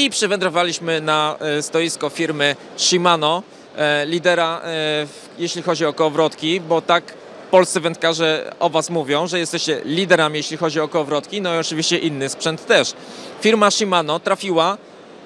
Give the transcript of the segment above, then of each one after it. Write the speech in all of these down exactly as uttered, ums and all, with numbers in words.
i przywędrowaliśmy na stoisko firmy Shimano, lidera jeśli chodzi o kołowrotki, bo tak polscy wędkarze o was mówią, że jesteście liderami jeśli chodzi o kołowrotki, no i oczywiście inny sprzęt też. Firma Shimano trafiła,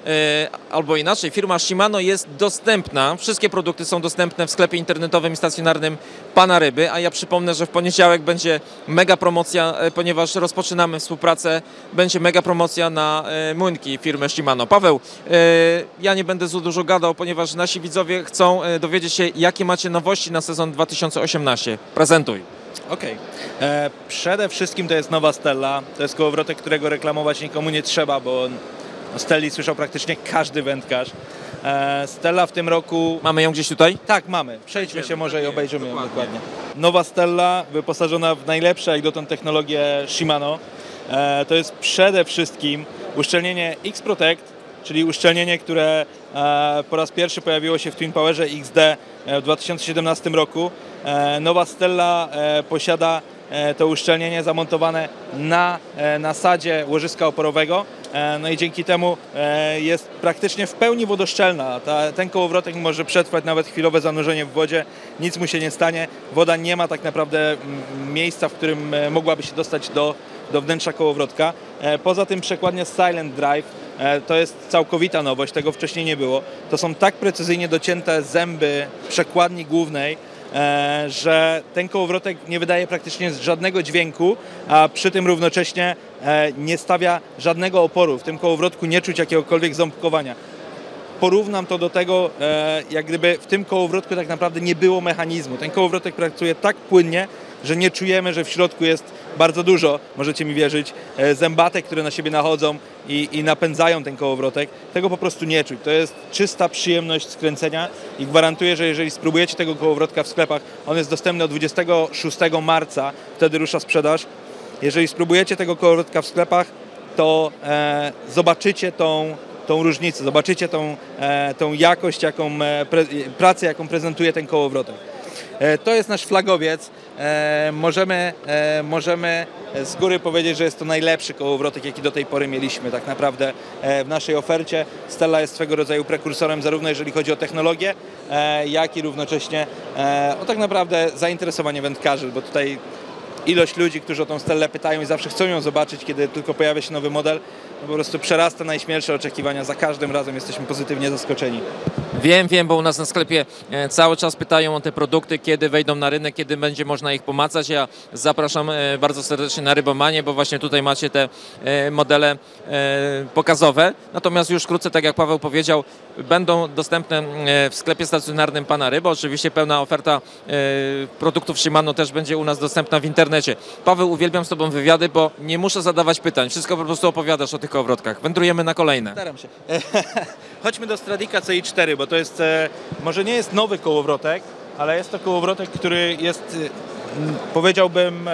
albo inaczej, firma Shimano jest dostępna, wszystkie produkty są dostępne w sklepie internetowym i stacjonarnym Pana Ryby, a ja przypomnę, że w poniedziałek będzie mega promocja, ponieważ rozpoczynamy współpracę, będzie mega promocja na młynki firmy Shimano. Paweł, ja nie będę za dużo gadał, ponieważ nasi widzowie chcą dowiedzieć się, jakie macie nowości na sezon dwa tysiące osiemnasty. Prezentuj. Okej. Okay. Przede wszystkim to jest nowa Stella, to jest kołowrotek, którego reklamować nikomu nie trzeba, bo on o Stelli słyszał praktycznie każdy wędkarz. E, Stella w tym roku... Mamy ją gdzieś tutaj? Tak, mamy. Przejdźmy się może i obejrzymy ją dokładnie. Nowa Stella wyposażona w najlepsze jak dotąd technologię Shimano. E, to jest przede wszystkim uszczelnienie X-Protect, czyli uszczelnienie, które e, po raz pierwszy pojawiło się w Twin Powerze X D w dwa tysiące siedemnastym roku. E, nowa Stella e, posiada to uszczelnienie zamontowane na nasadzie łożyska oporowego, no i dzięki temu jest praktycznie w pełni wodoszczelna. Ta, ten kołowrotek może przetrwać nawet chwilowe zanurzenie w wodzie, nic mu się nie stanie. Woda nie ma tak naprawdę miejsca, w którym mogłaby się dostać do, do wnętrza kołowrotka. Poza tym przekładnia Silent Drive to jest całkowita nowość, tego wcześniej nie było. To są tak precyzyjnie docięte zęby przekładni głównej, że ten kołowrotek nie wydaje praktycznie żadnego dźwięku, a przy tym równocześnie nie stawia żadnego oporu. W tym kołowrotku nie czuć jakiegokolwiek ząbkowania. Porównam to do tego, jak gdyby w tym kołowrotku tak naprawdę nie było mechanizmu. Ten kołowrotek pracuje tak płynnie, że nie czujemy, że w środku jest bardzo dużo, możecie mi wierzyć, zębatek, które na siebie nachodzą i, i napędzają ten kołowrotek. Tego po prostu nie czuć. To jest czysta przyjemność skręcenia i gwarantuję, że jeżeli spróbujecie tego kołowrotka w sklepach, on jest dostępny od dwudziestego szóstego marca, wtedy rusza sprzedaż. Jeżeli spróbujecie tego kołowrotka w sklepach, to e, zobaczycie tą, tą różnicę, zobaczycie tą, e, tą jakość, jaką, e, pre, pracę, jaką prezentuje ten kołowrotek. To jest nasz flagowiec. Możemy, możemy z góry powiedzieć, że jest to najlepszy kołowrotek, jaki do tej pory mieliśmy tak naprawdę w naszej ofercie. Stella jest swego rodzaju prekursorem zarówno jeżeli chodzi o technologię, jak i równocześnie o tak naprawdę zainteresowanie wędkarzy, bo tutaj ilość ludzi, którzy o tą Stellę pytają i zawsze chcą ją zobaczyć, kiedy tylko pojawia się nowy model, no po prostu przerasta najśmielsze oczekiwania. Za każdym razem jesteśmy pozytywnie zaskoczeni. Wiem, wiem, bo u nas na sklepie cały czas pytają o te produkty, kiedy wejdą na rynek, kiedy będzie można ich pomacać. Ja zapraszam bardzo serdecznie na Rybomanię, bo właśnie tutaj macie te modele pokazowe. Natomiast już wkrótce, tak jak Paweł powiedział, będą dostępne w sklepie stacjonarnym Pana Ryby. Oczywiście pełna oferta produktów Shimano też będzie u nas dostępna w internecie. Paweł, uwielbiam z Tobą wywiady, bo nie muszę zadawać pytań. Wszystko po prostu opowiadasz o tych kołowrotkach. Wędrujemy na kolejne. Staram się. Chodźmy do Stradika C I cztery, bo to jest, może nie jest nowy kołowrotek, ale jest to kołowrotek, który jest, powiedziałbym,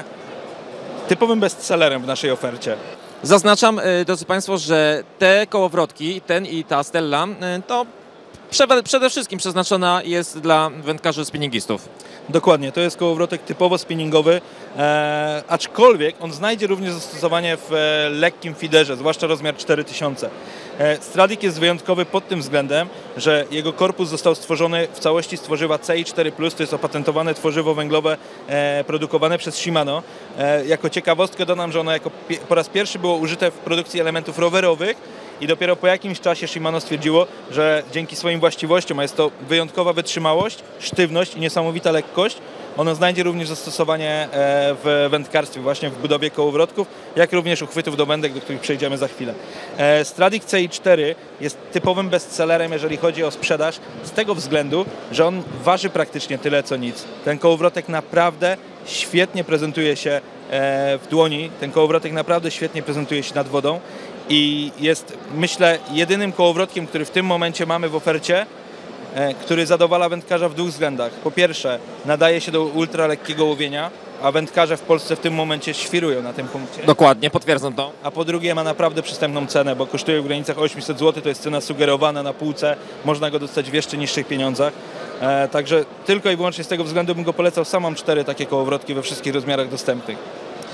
typowym bestsellerem w naszej ofercie. Zaznaczam, drodzy Państwo, że te kołowrotki, ten i ta Stella, to przede wszystkim przeznaczona jest dla wędkarzy spinningistów. Dokładnie, to jest kołowrotek typowo spinningowy, e, aczkolwiek on znajdzie również zastosowanie w e, lekkim feederze, zwłaszcza rozmiar cztery tysiące. E, Stradic jest wyjątkowy pod tym względem, że jego korpus został stworzony w całości z tworzywa C I cztery plus, to jest opatentowane tworzywo węglowe e, produkowane przez Shimano. E, jako ciekawostkę dodam, że ono jako po raz pierwszy było użyte w produkcji elementów rowerowych, i dopiero po jakimś czasie Shimano stwierdziło, że dzięki swoim właściwościom, a jest to wyjątkowa wytrzymałość, sztywność i niesamowita lekkość, ono znajdzie również zastosowanie w wędkarstwie, właśnie w budowie kołowrotków, jak również uchwytów do wędek, do których przejdziemy za chwilę. Stradic C I cztery jest typowym bestsellerem, jeżeli chodzi o sprzedaż, z tego względu, że on waży praktycznie tyle co nic. Ten kołowrotek naprawdę świetnie prezentuje się w dłoni, ten kołowrotek naprawdę świetnie prezentuje się nad wodą. I jest, myślę, jedynym kołowrotkiem, który w tym momencie mamy w ofercie, e, który zadowala wędkarza w dwóch względach. Po pierwsze, nadaje się do ultralekkiego łowienia, a wędkarze w Polsce w tym momencie świrują na tym punkcie. Dokładnie, potwierdzam to. A po drugie, ma naprawdę przystępną cenę, bo kosztuje w granicach osiemset złotych, to jest cena sugerowana na półce, można go dostać w jeszcze niższych pieniądzach. E, także tylko i wyłącznie z tego względu bym go polecał. Sam mam cztery takie kołowrotki we wszystkich rozmiarach dostępnych.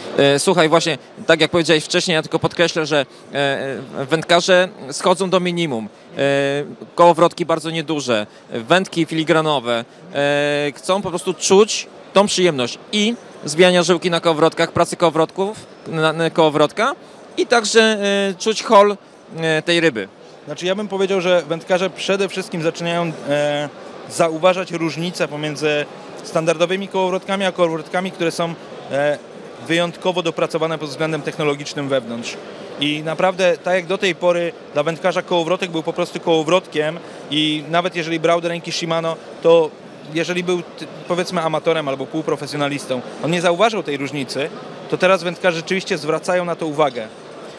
E, Słuchaj, właśnie tak jak powiedziałeś wcześniej, ja tylko podkreślę, że e, wędkarze schodzą do minimum. E, Kołowrotki bardzo nieduże, wędki filigranowe. E, Chcą po prostu czuć tą przyjemność i zbijania żyłki na kołowrotkach, pracy kołowrotków, na, na kołowrotka i także e, czuć hol e, tej ryby. Znaczy ja bym powiedział, że wędkarze przede wszystkim zaczynają e, zauważać różnice pomiędzy standardowymi kołowrotkami, a kołowrotkami, które są e, wyjątkowo dopracowane pod względem technologicznym wewnątrz. I naprawdę, tak jak do tej pory dla wędkarza kołowrotek był po prostu kołowrotkiem i nawet jeżeli brał do ręki Shimano, to jeżeli był powiedzmy amatorem albo półprofesjonalistą, on nie zauważył tej różnicy, to teraz wędkarze rzeczywiście zwracają na to uwagę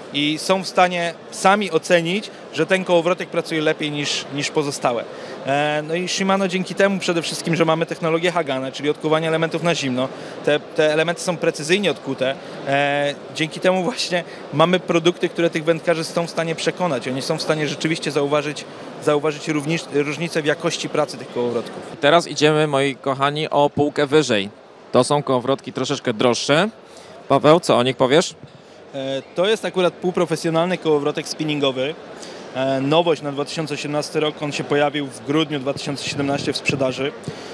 i są w stanie sami ocenić, że ten kołowrotek pracuje lepiej niż, niż pozostałe. E, no i Shimano dzięki temu przede wszystkim, że mamy technologię Hagana, czyli odkuwanie elementów na zimno, te, te elementy są precyzyjnie odkute, e, dzięki temu właśnie mamy produkty, które tych wędkarzy są w stanie przekonać. Oni są w stanie rzeczywiście zauważyć, zauważyć równic, różnicę w jakości pracy tych kołowrotków. Teraz idziemy, moi kochani, o półkę wyżej. To są kołowrotki troszeczkę droższe. Paweł, co o nich powiesz? E, to jest akurat półprofesjonalny kołowrotek spinningowy. E, nowość na dwa tysiące osiemnasty rok, on się pojawił w grudniu dwa tysiące siedemnastego w sprzedaży.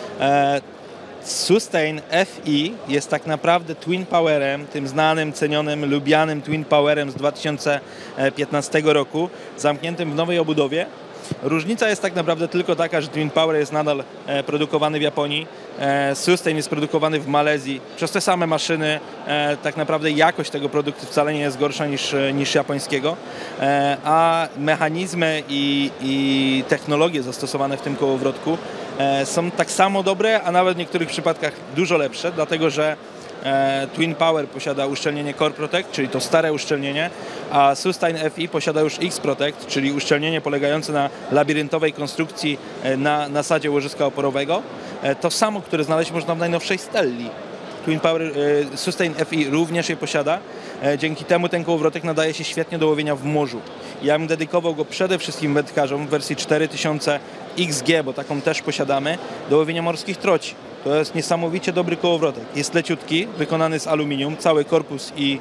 E, Sustain F I jest tak naprawdę Twin Powerem, tym znanym, cenionym, lubianym Twin Powerem z dwa tysiące piętnastego roku, zamkniętym w nowej obudowie. Różnica jest tak naprawdę tylko taka, że Twin Power jest nadal e, produkowany w Japonii, e, Sustain jest produkowany w Malezji. Przez te same maszyny e, tak naprawdę jakość tego produktu wcale nie jest gorsza niż, niż japońskiego, e, a mechanizmy i, i technologie zastosowane w tym kołowrotku e, są tak samo dobre, a nawet w niektórych przypadkach dużo lepsze, dlatego że E, Twin Power posiada uszczelnienie Core Protect, czyli to stare uszczelnienie, a Sustain F I posiada już X Protect, czyli uszczelnienie polegające na labiryntowej konstrukcji e, na nasadzie łożyska oporowego. E, to samo, które znaleźć można w najnowszej Stelli. Twin Power e, Sustain F I również je posiada. E, dzięki temu ten kołowrotek nadaje się świetnie do łowienia w morzu. Ja bym dedykował go przede wszystkim wędkarzom w wersji cztery tysiące X G, bo taką też posiadamy, do łowienia morskich troci. To jest niesamowicie dobry kołowrotek. Jest leciutki, wykonany z aluminium, cały korpus i,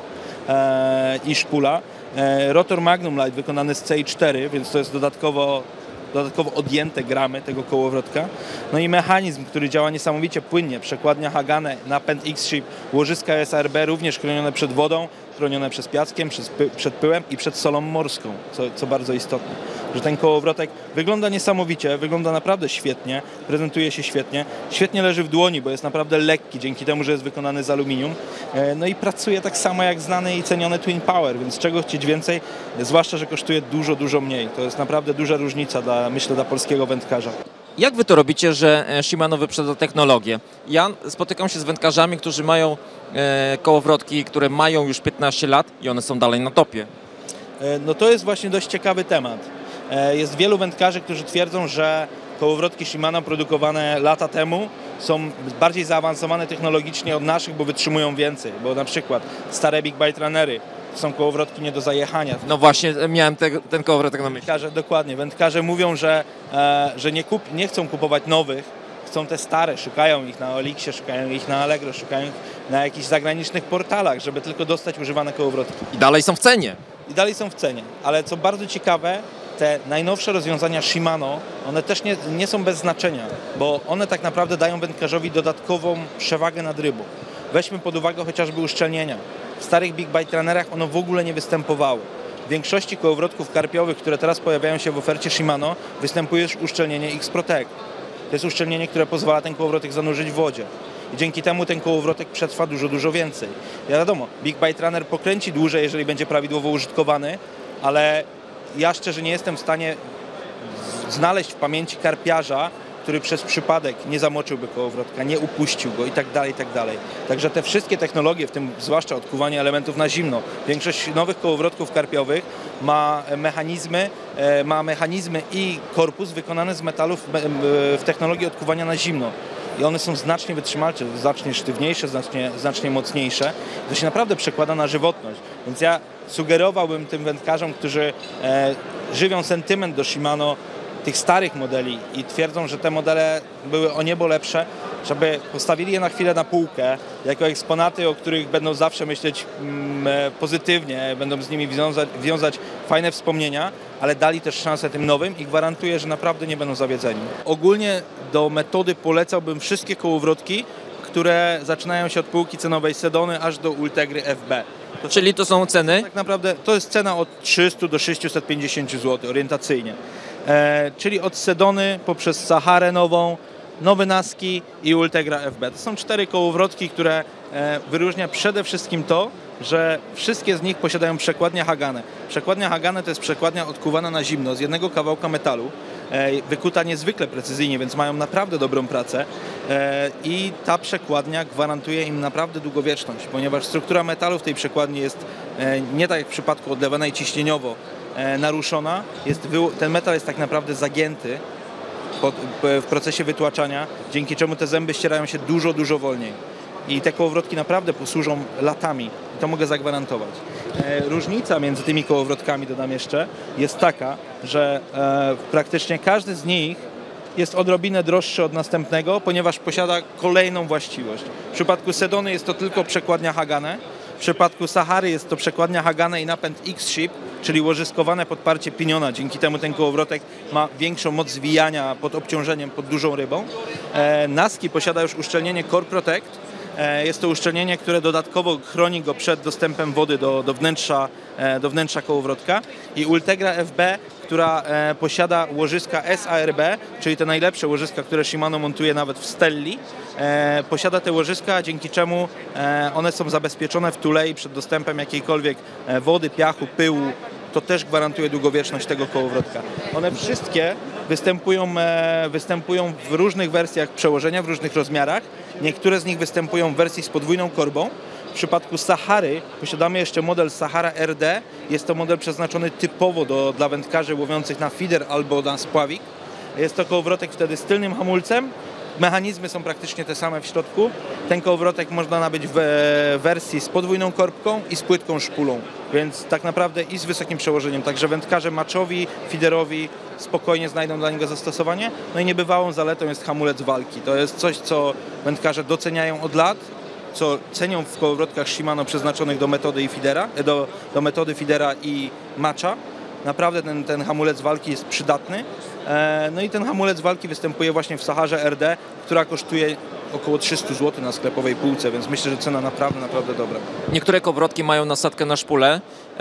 e, i szpula. E, rotor Magnum Light wykonany z C I cztery, więc to jest dodatkowo, dodatkowo odjęte gramy tego kołowrotka. No i mechanizm, który działa niesamowicie płynnie. Przekładnia Hagane, napęd X-Ship, łożyska S R B również chronione przed wodą, chronione przez piaskiem, przez py, przed pyłem i przed solą morską, co, co bardzo istotne. Że ten kołowrotek wygląda niesamowicie, wygląda naprawdę świetnie, prezentuje się świetnie, świetnie leży w dłoni, bo jest naprawdę lekki, dzięki temu, że jest wykonany z aluminium. No i pracuje tak samo jak znany i ceniony Twin Power, więc czego chcieć więcej, zwłaszcza, że kosztuje dużo, dużo mniej. To jest naprawdę duża różnica, dla, myślę, dla polskiego wędkarza. Jak wy to robicie, że Shimano wyprzedza technologię? Ja spotykam się z wędkarzami, którzy mają e, kołowrotki, które mają już piętnaście lat i one są dalej na topie. E, no to jest właśnie dość ciekawy temat. E, jest wielu wędkarzy, którzy twierdzą, że kołowrotki Shimano produkowane lata temu są bardziej zaawansowane technologicznie od naszych, bo wytrzymują więcej. Bo na przykład stare Big Bite Runnery to są kołowrotki nie do zajechania. No właśnie, miałem te, ten kołowrotek na myśli. Wędkarze, dokładnie. Wędkarze mówią, że, e, że nie, kup, nie chcą kupować nowych, chcą te stare, szukają ich na Olixie, szukają ich na Allegro, szukają ich na jakichś zagranicznych portalach, żeby tylko dostać używane kołowrotki. I dalej są w cenie. I dalej są w cenie. Ale co bardzo ciekawe, te najnowsze rozwiązania Shimano, one też nie, nie są bez znaczenia, bo one tak naprawdę dają wędkarzowi dodatkową przewagę nad rybą. Weźmy pod uwagę chociażby uszczelnienia. W starych Big Bite Runnerach ono w ogóle nie występowało. W większości kołowrotków karpiowych, które teraz pojawiają się w ofercie Shimano, występuje już uszczelnienie X Protect. To jest uszczelnienie, które pozwala ten kołowrotek zanurzyć w wodzie. I dzięki temu ten kołowrotek przetrwa dużo, dużo więcej. Ja wiadomo, Big Bite Runner pokręci dłużej, jeżeli będzie prawidłowo użytkowany, ale ja szczerze nie jestem w stanie znaleźć w pamięci karpiarza, który przez przypadek nie zamoczyłby kołowrotka, nie upuścił go i tak dalej, i tak dalej. Także te wszystkie technologie, w tym zwłaszcza odkuwanie elementów na zimno, większość nowych kołowrotków karpiowych ma mechanizmy, ma mechanizmy i korpus wykonany z metalów w technologii odkuwania na zimno. I one są znacznie wytrzymalsze, znacznie sztywniejsze, znacznie, znacznie mocniejsze. To się naprawdę przekłada na żywotność. Więc ja sugerowałbym tym wędkarzom, którzy e, żywią sentyment do Shimano, tych starych modeli i twierdzą, że te modele były o niebo lepsze, żeby postawili je na chwilę na półkę, jako eksponaty, o których będą zawsze myśleć mm, pozytywnie, będą z nimi wiązać, wiązać fajne wspomnienia, ale dali też szansę tym nowym i gwarantuję, że naprawdę nie będą zawiedzeni. Ogólnie do metody polecałbym wszystkie kołowrotki, które zaczynają się od półki cenowej Sedony aż do Ultegry F B. To Czyli to są ceny? Tak naprawdę to jest cena od trzystu do sześciuset pięćdziesięciu złotych orientacyjnie. E, czyli od Sedony poprzez Saharę nową, nowy Naski i Ultegra F B. To są cztery kołowrotki, które e, wyróżnia przede wszystkim to, że wszystkie z nich posiadają przekładnię Hagane. Przekładnia Hagane to jest przekładnia odkuwana na zimno z jednego kawałka metalu, e, wykuta niezwykle precyzyjnie, więc mają naprawdę dobrą pracę e, i ta przekładnia gwarantuje im naprawdę długowieczność, ponieważ struktura metalu w tej przekładni jest e, nie tak jak w przypadku odlewanej ciśnieniowo e, naruszona. Jest, ten metal jest tak naprawdę zagięty pod, w procesie wytłaczania, dzięki czemu te zęby ścierają się dużo, dużo wolniej. I te kołowrotki naprawdę posłużą latami. I to mogę zagwarantować. E, różnica między tymi kołowrotkami, dodam jeszcze, jest taka, że e, praktycznie każdy z nich jest odrobinę droższy od następnego, ponieważ posiada kolejną właściwość. W przypadku Sedony jest to tylko przekładnia Hagane. W przypadku Sahary jest to przekładnia Hagane i napęd X-Ship, czyli łożyskowane podparcie piniona. Dzięki temu ten kołowrotek ma większą moc zwijania pod obciążeniem, pod dużą rybą. E, Naski posiada już uszczelnienie Core Protect. Jest to uszczelnienie, które dodatkowo chroni go przed dostępem wody do, do, wnętrza, do wnętrza kołowrotka. I Ultegra F B, która posiada łożyska S A R B, czyli te najlepsze łożyska, które Shimano montuje nawet w Stelli. Posiada te łożyska, dzięki czemu one są zabezpieczone w tulei przed dostępem jakiejkolwiek wody, piachu, pyłu. To też gwarantuje długowieczność tego kołowrotka. One wszystkie występują, występują w różnych wersjach przełożenia, w różnych rozmiarach. Niektóre z nich występują w wersji z podwójną korbą. W przypadku Sahary posiadamy jeszcze model Sahara R D. Jest to model przeznaczony typowo do, dla wędkarzy łowiących na feeder albo na spławik. Jest to kołowrotek wtedy z tylnym hamulcem. Mechanizmy są praktycznie te same w środku. Ten kołowrotek można nabyć w wersji z podwójną korbką i z płytką szpulą, więc tak naprawdę i z wysokim przełożeniem. Także wędkarze maczowi, feederowi spokojnie znajdą dla niego zastosowanie. No i niebywałą zaletą jest hamulec walki. To jest coś, co wędkarze doceniają od lat, co cenią w kołowrotkach Shimano przeznaczonych do metody i feedera, do, do metody feedera i macza. Naprawdę ten, ten hamulec walki jest przydatny. No i ten hamulec walki występuje właśnie w Saharze R D, która kosztuje około trzysta złotych na sklepowej półce, więc myślę, że cena naprawdę, naprawdę dobra. Niektóre kołowrotki mają nasadkę na szpulę,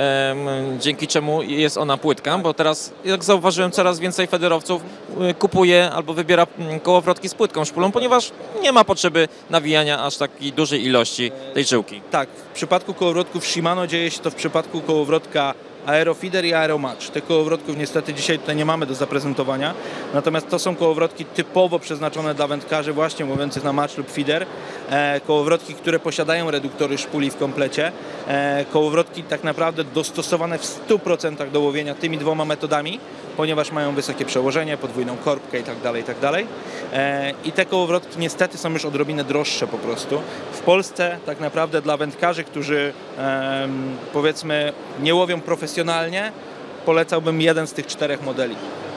dzięki czemu jest ona płytka, bo teraz, jak zauważyłem, coraz więcej federowców kupuje albo wybiera kołowrotki z płytką szpulą, ponieważ nie ma potrzeby nawijania aż takiej dużej ilości tej żyłki. Tak, w przypadku kołowrotków Shimano dzieje się to w przypadku kołowrotka Aerofeeder i Aeromatch. Tych kołowrotków niestety dzisiaj tutaj nie mamy do zaprezentowania, natomiast to są kołowrotki typowo przeznaczone dla wędkarzy właśnie łowiących na match lub feeder. E, kołowrotki, które posiadają reduktory szpuli w komplecie. E, kołowrotki tak naprawdę dostosowane w stu procentach do łowienia tymi dwoma metodami, ponieważ mają wysokie przełożenie, podwójną korbkę i tak dalej, i tak dalej. E, I te kołowrotki niestety są już odrobinę droższe po prostu. W Polsce tak naprawdę dla wędkarzy, którzy e, powiedzmy nie łowią profesjonalnie, polecałbym jeden z tych czterech modeli.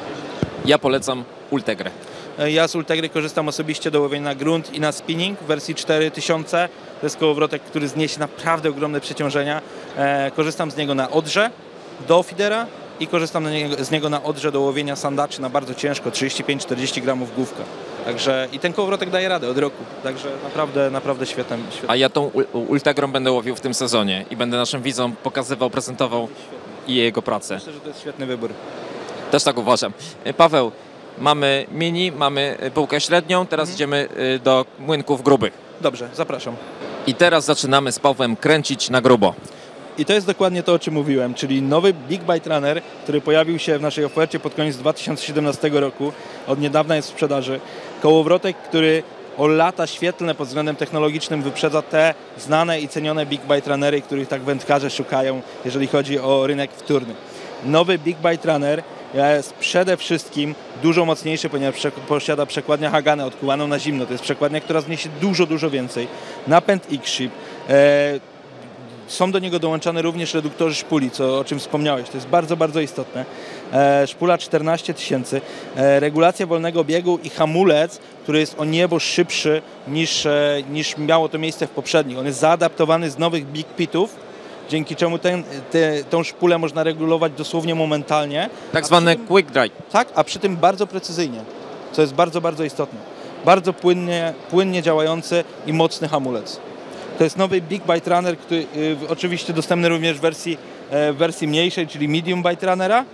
Ja polecam Ultegrę. Ja z Ultegry korzystam osobiście do łowienia na grunt i na spinning w wersji cztery tysiące. To jest kołowrotek, który zniesie naprawdę ogromne przeciążenia. E, korzystam z niego na odrze do feedera i korzystam z niego na odrze do łowienia sandaczy na bardzo ciężko, trzydzieści pięć czterdzieści gramów główka. Także i ten kołowrotek daje radę od roku. Także naprawdę, naprawdę świetny. świetny. A ja tą Ultegrą będę łowił w tym sezonie i będę naszym widzom pokazywał, prezentował i jego pracę. Myślę, że to jest świetny wybór. Też tak uważam. Paweł, mamy mini, mamy półkę średnią, teraz mhm. idziemy do młynków grubych. Dobrze, zapraszam. I teraz zaczynamy z Pawłem kręcić na grubo. I to jest dokładnie to, o czym mówiłem, czyli nowy Big Bite Runner, który pojawił się w naszej ofercie pod koniec dwa tysiące siedemnastego roku. Od niedawna jest w sprzedaży. Kołowrotek, który o lata świetlne pod względem technologicznym wyprzedza te znane i cenione Big Bite Runnery, których tak wędkarze szukają, jeżeli chodzi o rynek wtórny. Nowy Big Bite Runner jest przede wszystkim dużo mocniejszy, ponieważ posiada przekładnię Hagane odkuwaną na zimno. To jest przekładnia, która zniesie dużo, dużo więcej. Napęd X-Ship. E są do niego dołączane również reduktory szpuli, co, o czym wspomniałeś. To jest bardzo, bardzo istotne. E, szpula czternaście tysięcy, e, regulacja wolnego biegu i hamulec, który jest o niebo szybszy niż, e, niż miało to miejsce w poprzednich. On jest zaadaptowany z nowych Big Pitów, dzięki czemu ten, te, tą szpulę można regulować dosłownie momentalnie. Tak zwany tym, quick dry. Tak, a przy tym bardzo precyzyjnie, co jest bardzo, bardzo istotne. Bardzo płynnie, płynnie działający i mocny hamulec. To jest nowy Big Bite Runner, który y, oczywiście dostępny również w wersji, e, w wersji mniejszej, czyli Medium Bite Runnera.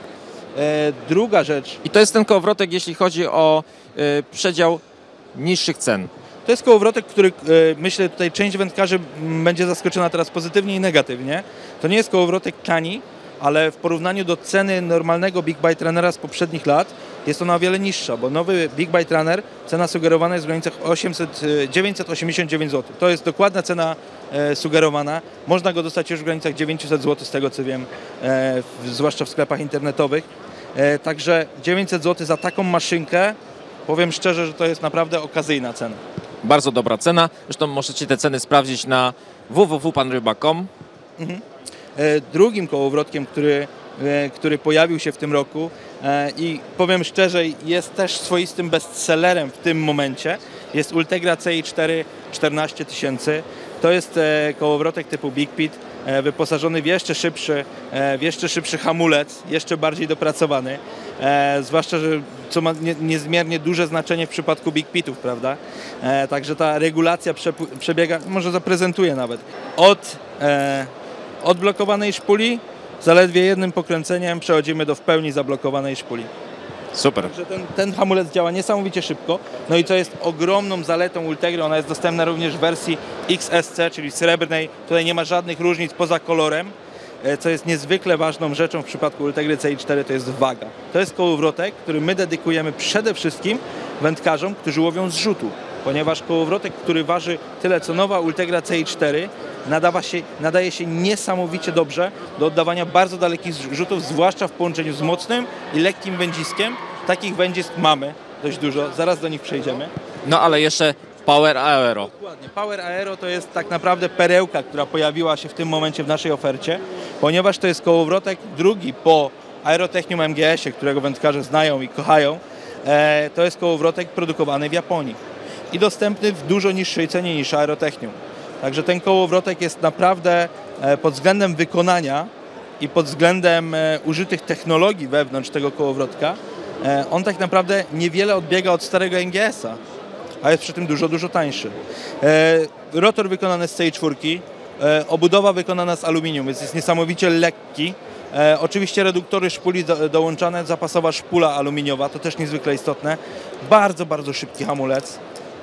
E, druga rzecz, I to jest ten kołowrotek, jeśli chodzi o y, przedział niższych cen. to jest kołowrotek, który e, myślę tutaj część wędkarzy m, będzie zaskoczona teraz pozytywnie i negatywnie. To nie jest kołowrotek tani, ale w porównaniu do ceny normalnego Big Bite Runnera z poprzednich lat jest ona o wiele niższa, bo nowy Big Bite Runner, cena sugerowana jest w granicach osiemset, dziewięćset osiemdziesiąt dziewięć złotych. To jest dokładna cena e, sugerowana. Można go dostać już w granicach dziewięćset złotych, z tego co wiem, e, w, zwłaszcza w sklepach internetowych. E, także dziewięćset złotych za taką maszynkę, powiem szczerze, że to jest naprawdę okazyjna cena. Bardzo dobra cena. Zresztą możecie te ceny sprawdzić na w w w kropka pan ryba kropka com. Mhm. E, drugim kołowrotkiem, który, e, który pojawił się w tym roku e, i powiem szczerze, jest też swoistym bestsellerem w tym momencie, jest Ultegra C I cztery czternaście tysięcy. To jest e, kołowrotek typu Big Pit, e, wyposażony w jeszcze szybszy, e, w jeszcze szybszy hamulec, jeszcze bardziej dopracowany. E, zwłaszcza, że co ma nie, niezmiernie duże znaczenie w przypadku Big Pitów, prawda? E, także ta regulacja przepł- przebiega, może zaprezentuję nawet, od e, odblokowanej szpuli, zaledwie jednym pokręceniem przechodzimy do w pełni zablokowanej szpuli. Super. Także ten, ten hamulec działa niesamowicie szybko, no i co jest ogromną zaletą Ultegry, ona jest dostępna również w wersji X S C, czyli srebrnej, tutaj nie ma żadnych różnic poza kolorem, co jest niezwykle ważną rzeczą w przypadku Ultegry C I cztery, to jest waga. To jest kołowrotek, który my dedykujemy przede wszystkim wędkarzom, którzy łowią z rzutu, ponieważ kołowrotek, który waży tyle co nowa Ultegra C I cztery, nadawa się, nadaje się niesamowicie dobrze do oddawania bardzo dalekich rzutów, zwłaszcza w połączeniu z mocnym i lekkim wędziskiem. Takich wędzisk mamy dość dużo, zaraz do nich przejdziemy. No ale jeszcze Power Aero. Dokładnie. Power Aero to jest tak naprawdę perełka, która pojawiła się w tym momencie w naszej ofercie, ponieważ to jest kołowrotek drugi po Aerotechnium M G S-ie, którego wędkarze znają i kochają. E, to jest kołowrotek produkowany w Japonii i dostępny w dużo niższej cenie niż Aerotechnium. Także ten kołowrotek jest naprawdę e, pod względem wykonania i pod względem e, użytych technologii wewnątrz tego kołowrotka, e, on tak naprawdę niewiele odbiega od starego N G S-a, a jest przy tym dużo, dużo tańszy. E, rotor wykonany z C I cztery, e, obudowa wykonana z aluminium, więc jest niesamowicie lekki. E, oczywiście reduktory szpuli do, dołączane, zapasowa szpula aluminiowa, to też niezwykle istotne. Bardzo, bardzo szybki hamulec.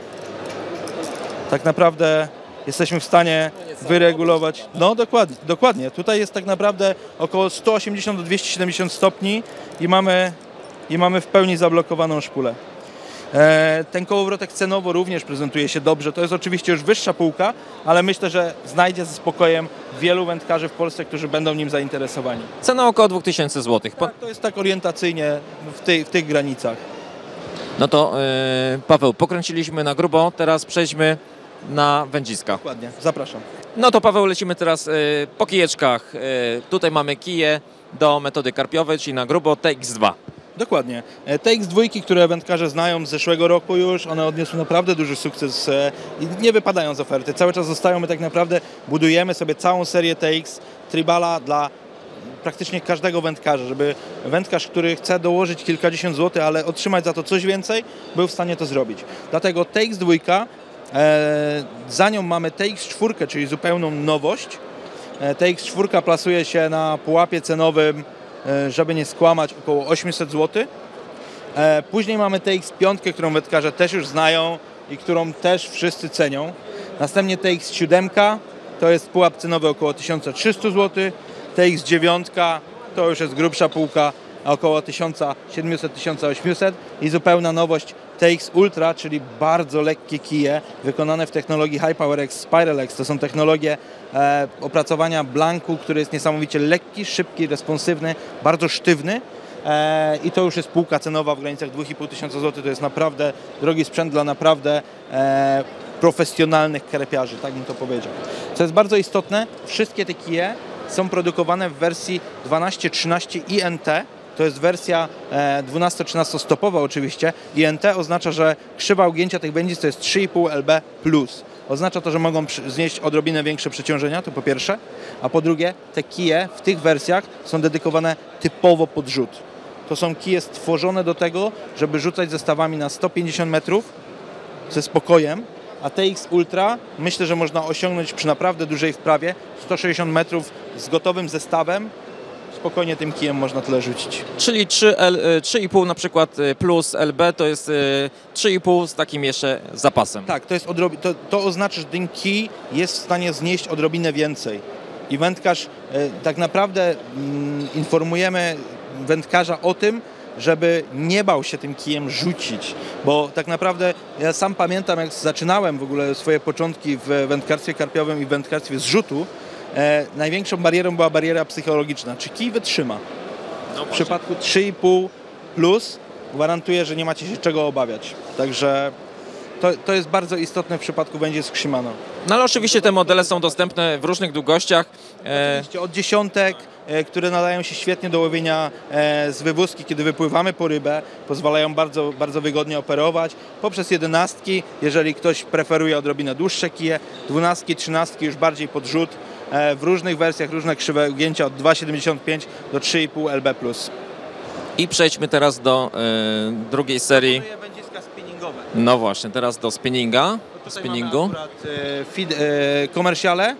Tak naprawdę jesteśmy w stanie wyregulować. No dokładnie, dokładnie. Tutaj jest tak naprawdę około sto osiemdziesiąt do dwieście siedemdziesiąt stopni i mamy, i mamy w pełni zablokowaną szpulę. E, ten kołowrotek cenowo również prezentuje się dobrze. To jest oczywiście już wyższa półka, ale myślę, że znajdzie ze spokojem wielu wędkarzy w Polsce, którzy będą nim zainteresowani. Cena około dwa tysiące złotych. Po... Tak, to jest tak orientacyjnie w, tej, w tych granicach. No to yy, Paweł, pokręciliśmy na grubo, teraz przejdźmy na wędziska. Dokładnie, zapraszam. No to Paweł, lecimy teraz yy, po kijeczkach. Yy, tutaj mamy kije do metody karpiowej, czyli na grubo T X dwa. Dokładnie. T X dwa, które wędkarze znają z zeszłego roku już, one odniosły naprawdę duży sukces i nie wypadają z oferty. Cały czas zostają, my tak naprawdę budujemy sobie całą serię T X Tribala dla praktycznie każdego wędkarza, żeby wędkarz, który chce dołożyć kilkadziesiąt złotych, ale otrzymać za to coś więcej, był w stanie to zrobić. Dlatego T X dwa, e, za nią mamy T X cztery, czyli zupełną nowość. E, T X cztery plasuje się na pułapie cenowym, żeby nie skłamać, około osiemset złotych. Później mamy T X pięć, którą wędkarze też już znają i którą też wszyscy cenią. Następnie T X siedem, to jest pułap cenowy około tysiąc trzysta złotych. T X dziewięć to już jest grubsza półka, około tysiąc siedemset do tysiąc osiemset. I zupełna nowość T X Ultra, czyli bardzo lekkie kije, wykonane w technologii High Power X, Spiral X. To są technologie e, opracowania blanku, który jest niesamowicie lekki, szybki, responsywny, bardzo sztywny. E, I to już jest półka cenowa w granicach dwa i pół tysiąca złotych. To jest naprawdę drogi sprzęt dla naprawdę e, profesjonalnych karpiarzy, tak bym to powiedział. Co jest bardzo istotne, wszystkie te kije są produkowane w wersji dwanaście trzynaście I N T. To jest wersja dwunasto-trzynasto stopowa oczywiście. I N T oznacza, że krzywa ugięcia tych wędzic to jest trzy i pół L B plus. Oznacza to, że mogą znieść odrobinę większe przeciążenia, to po pierwsze. A po drugie, te kije w tych wersjach są dedykowane typowo pod rzut. To są kije stworzone do tego, żeby rzucać zestawami na sto pięćdziesiąt metrów ze spokojem, a T X Ultra myślę, że można osiągnąć przy naprawdę dużej wprawie sto sześćdziesiąt metrów z gotowym zestawem. Spokojnie tym kijem można tyle rzucić. Czyli trzy i pół na przykład plus L B to jest trzy i pół z takim jeszcze zapasem. Tak, to, jest odrobi- to, to oznacza, że ten kij jest w stanie znieść odrobinę więcej. I wędkarz, tak naprawdę mm, informujemy wędkarza o tym, żeby nie bał się tym kijem rzucić, bo tak naprawdę ja sam pamiętam, jak zaczynałem w ogóle swoje początki w wędkarstwie karpiowym i w wędkarstwie z rzutu, e, największą barierą była bariera psychologiczna, czy kij wytrzyma. No w przypadku trzy i pół plus gwarantuję, że nie macie się czego obawiać, także to, to jest bardzo istotne w przypadku wędzic Shimano. No ale oczywiście te modele są dostępne w różnych długościach. E... Oczywiście od dziesiątek, e, które nadają się świetnie do łowienia e, z wywózki, kiedy wypływamy po rybę, pozwalają bardzo, bardzo wygodnie operować, poprzez jedenastki, jeżeli ktoś preferuje odrobinę dłuższe kije, dwunastki, trzynastki już bardziej pod rzut, e, w różnych wersjach, różne krzywe ugięcia od dwa siedemdziesiąt pięć do trzy i pół L B plus. I przejdźmy teraz do e, drugiej serii. Wędziska spinningowe. No właśnie, teraz do spinninga. Spinningu. Akurat, e, feed, e, komercjale.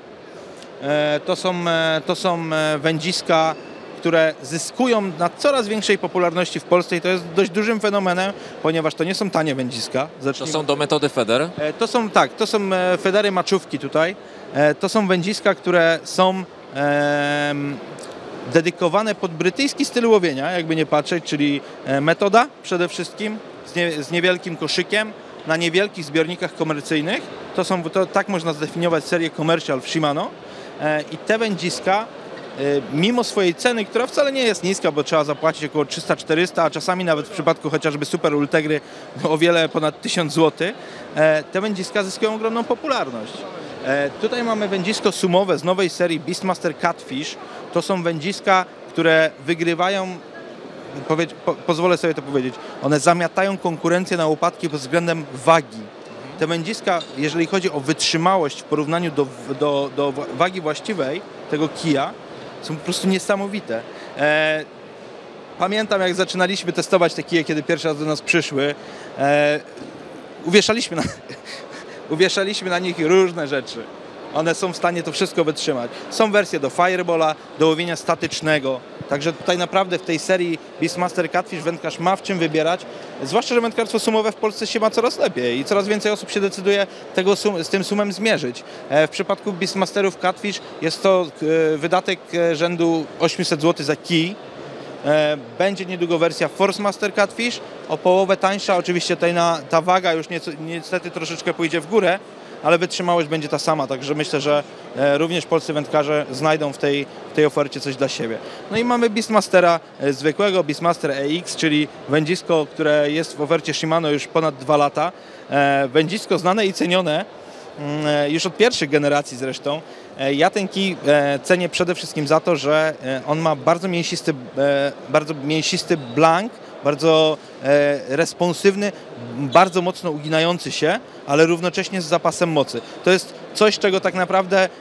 E, to, są, e, to są wędziska, które zyskują na coraz większej popularności w Polsce i to jest dość dużym fenomenem, ponieważ to nie są tanie wędziska. Zacznijmy. To są do metody Feder? E, to są, tak, to są Federy maczówki tutaj. E, to są wędziska, które są e, dedykowane pod brytyjski styl łowienia, jakby nie patrzeć, czyli metoda przede wszystkim z, nie, z niewielkim koszykiem na niewielkich zbiornikach komercyjnych. To są, to, tak można zdefiniować serię commercial w Shimano. E, I te wędziska, e, mimo swojej ceny, która wcale nie jest niska, bo trzeba zapłacić około trzysta czterysta, a czasami nawet w przypadku chociażby Super Ultegry o wiele ponad tysiąc złotych, e, te wędziska zyskują ogromną popularność. E, tutaj mamy wędzisko sumowe z nowej serii Beastmaster Catfish. To są wędziska, które wygrywają, powiedz, po, pozwolę sobie to powiedzieć, one zamiatają konkurencję na łopatki pod względem wagi. Te wędziska, jeżeli chodzi o wytrzymałość w porównaniu do, do, do wagi właściwej tego kija, są po prostu niesamowite. E, pamiętam, jak zaczynaliśmy testować te kije, kiedy pierwszy raz do nas przyszły, e, uwieszaliśmy na, uwieszaliśmy na nich różne rzeczy. One są w stanie to wszystko wytrzymać. Są wersje do Fireballa, do łowienia statycznego. Także tutaj naprawdę w tej serii Beastmaster Catfish wędkarz ma w czym wybierać. Zwłaszcza, że wędkarstwo sumowe w Polsce się ma coraz lepiej i coraz więcej osób się decyduje tego sum, z tym sumem zmierzyć. W przypadku Beastmasterów Catfish jest to wydatek rzędu osiemset złotych za kij. Będzie niedługo wersja Force Master Catfish, o połowę tańsza. Oczywiście tutaj na, ta waga już nieco, niestety troszeczkę pójdzie w górę, ale wytrzymałość będzie ta sama, także myślę, że również polscy wędkarze znajdą w tej, w tej ofercie coś dla siebie. No i mamy Beastmastera zwykłego, Beastmaster E X, czyli wędzisko, które jest w ofercie Shimano już ponad dwa lata. Wędzisko znane i cenione już od pierwszych generacji zresztą. Ja ten kij cenię przede wszystkim za to, że on ma bardzo mięsisty, bardzo mięsisty blank, bardzo e, responsywny, bardzo mocno uginający się, ale równocześnie z zapasem mocy. To jest coś, czego tak naprawdę e,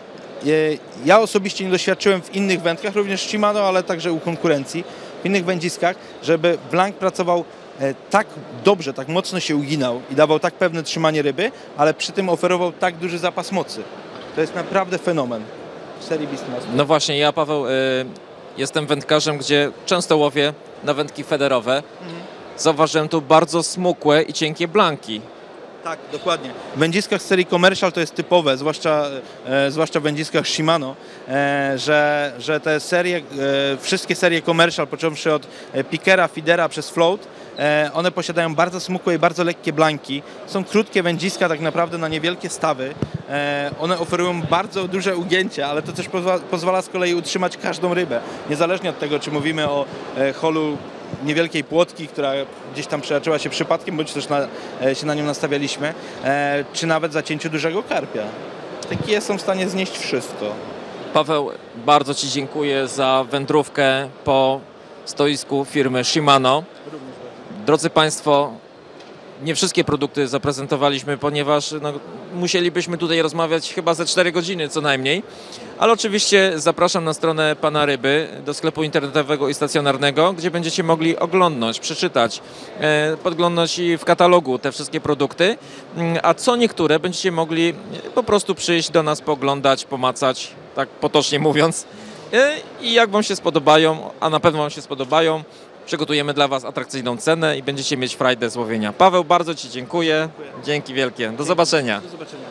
ja osobiście nie doświadczyłem w innych wędkach, również Shimano, ale także u konkurencji, w innych wędziskach, żeby blank pracował e, tak dobrze, tak mocno się uginał i dawał tak pewne trzymanie ryby, ale przy tym oferował tak duży zapas mocy. To jest naprawdę fenomen w serii Beastmaster. No właśnie, ja, Paweł, y, jestem wędkarzem, gdzie często łowię na wędki federowe. Mhm. Zauważyłem tu bardzo smukłe i cienkie blanki. Tak, dokładnie. W wędziskach z serii Commercial to jest typowe, zwłaszcza, e, zwłaszcza w wędziskach Shimano, e, że, że te serie, e, wszystkie serie Commercial, począwszy od Pickera, Feedera przez Float, e, one posiadają bardzo smukłe i bardzo lekkie blanki. Są krótkie wędziska tak naprawdę na niewielkie stawy. E, one oferują bardzo duże ugięcia, ale to też pozwa, pozwala z kolei utrzymać każdą rybę. Niezależnie od tego, czy mówimy o e, holu niewielkiej płotki, która gdzieś tam przejaczyła się przypadkiem, bądź też na, e, się na nią nastawialiśmy, e, czy nawet zacięciu dużego karpia. Te kije są w stanie znieść wszystko. Paweł, bardzo Ci dziękuję za wędrówkę po stoisku firmy Shimano. Drodzy Państwo, nie wszystkie produkty zaprezentowaliśmy, ponieważ no, musielibyśmy tutaj rozmawiać chyba ze cztery godziny co najmniej, ale oczywiście zapraszam na stronę Pana Ryby do sklepu internetowego i stacjonarnego, gdzie będziecie mogli oglądnąć, przeczytać, e, podglądnąć i w katalogu te wszystkie produkty, a co niektóre będziecie mogli po prostu przyjść do nas, pooglądać, pomacać, tak potocznie mówiąc, e, i jak Wam się spodobają, a na pewno Wam się spodobają, przygotujemy dla Was atrakcyjną cenę i będziecie mieć frajdę z łowienia. Paweł, bardzo Ci dziękuję. Dzięki wielkie. Do zobaczenia. Do zobaczenia.